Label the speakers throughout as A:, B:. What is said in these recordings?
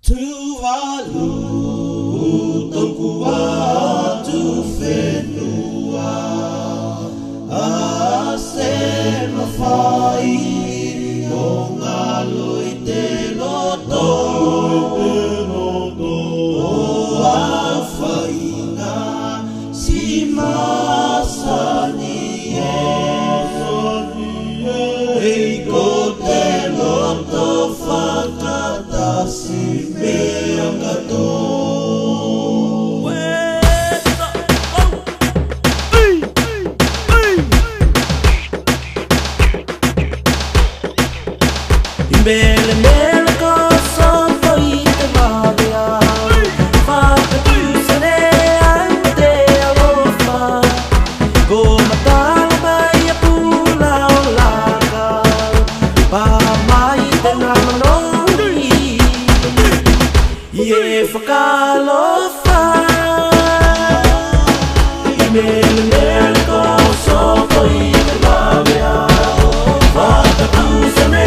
A: Tuvalu tongkua tu whenua Ase mawhai o ngā loi te loto O awhainga si masani Hei ko te loto whakatasi mea kato Mele mele ko sopo I te mawea Whakatusane ai te alofa Ko matala mai a pula o laka Pa mai te namanoni Ie whakalofa Mele mele ko sopo I te mawea Whakatusane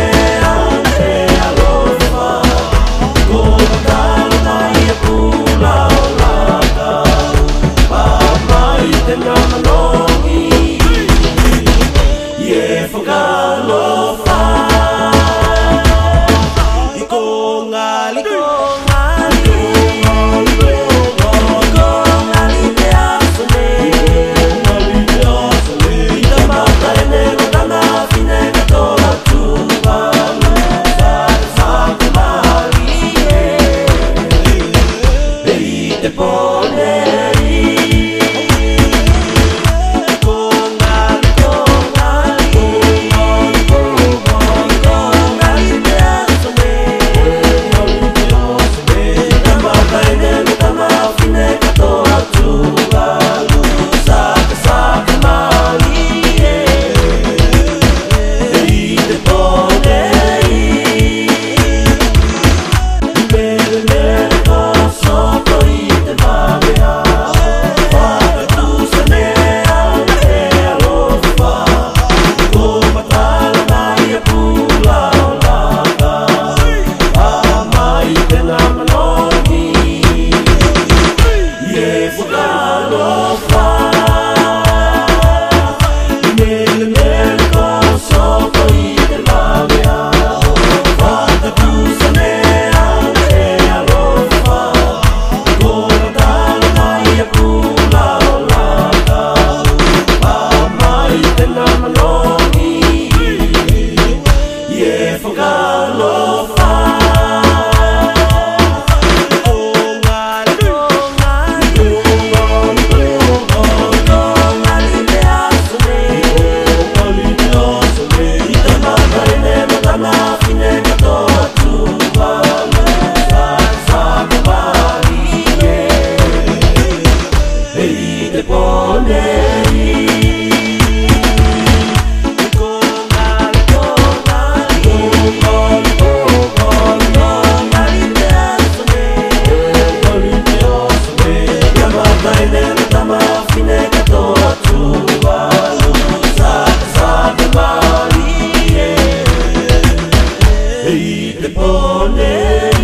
A: Hey, te pone